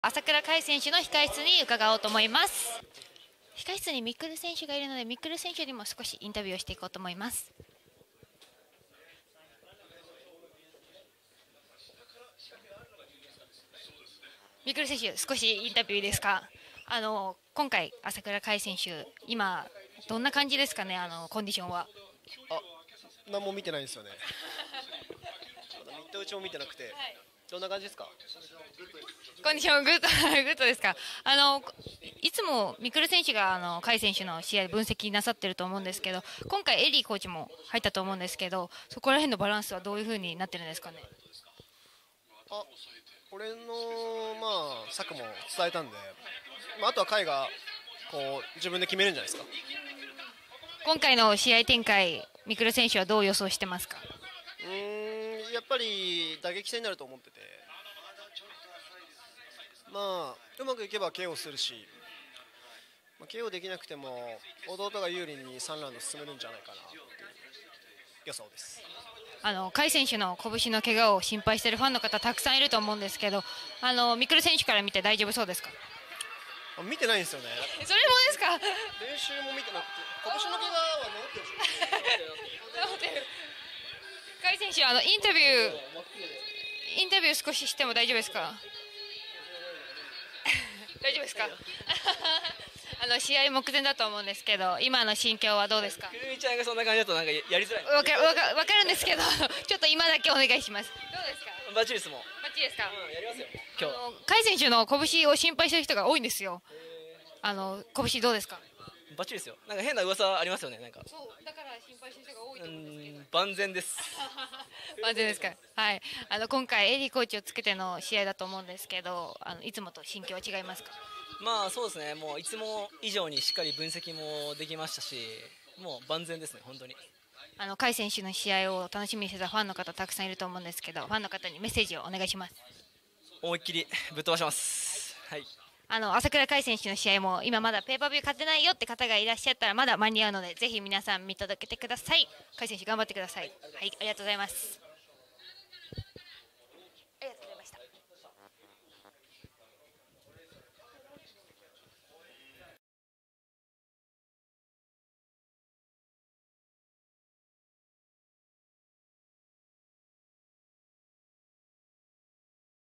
朝倉海選手の控室に伺おうと思います。控室にミクル選手がいるので、ミクル選手にも少しインタビューをしていこうと思います。ミクル選手、少しインタビューですか。今回朝倉海選手、今どんな感じですかね、コンディションは。 何も見てないんですよね。ミット打ちも見てなくて、はい、どんな感じですか。 コンディショングッドグッドですか。いつもミクル選手が甲斐選手の試合分析なさってると思うんですけど、今回エリーコーチも入ったと思うんですけど、そこら辺のバランスはどういう風になってるんですかね。 俺の策も伝えたんで、あとは甲斐がこう自分で決めるんじゃないですか。 今回の試合展開、ミクル選手はどう予想してますか。 やっぱり打撃戦になると思ってて、うまくいけば KO するし、KO できなくても弟が有利に3ラウンド進めるんじゃないかなという予想です。 甲斐選手の拳の怪我を心配しているファンの方たくさんいると思うんですけど、ミクル選手から見て大丈夫そうですか。 見てないんですよね。 それもですか。 練習も見てなくて、拳の怪我は治ってるんですよ。 甲斐選手、インタビュー少ししても大丈夫ですか。大丈夫ですか。試合目前だと思うんですけど、今の心境はどうですか。 くるみちゃんがそんな感じだとなんかやりづらい。 わかるんですけど、ちょっと今だけお願いします。どうですか。 バッチリですもん。 バッチリですか。 やりますよ。今日。 甲斐選手の拳を心配してる人が多いんですよ。拳どうですか。 バッチリですよ。なんか変な噂ありますよね。なんか。 そうだから心配してる人が多いと思うんですけど。 万全です。 万全ですか。はい。今回エリーコーチをつけての試合だと思うんですけど、いつもと心境は違いますか。 そうですね。もういつも以上にしっかり分析もできましたし、もう万全ですね本当に。 甲斐選手の試合を楽しみにしてたファンの方たくさんいると思うんですけど、ファンの方にメッセージをお願いします。 思いっきりぶっ飛ばします。はい。 朝倉海選手の試合も今まだペーパービュー勝てないよって方がいらっしゃったらまだ間に合うので、ぜひ皆さん見届けてください。海選手頑張ってください。はい、ありがとうございます。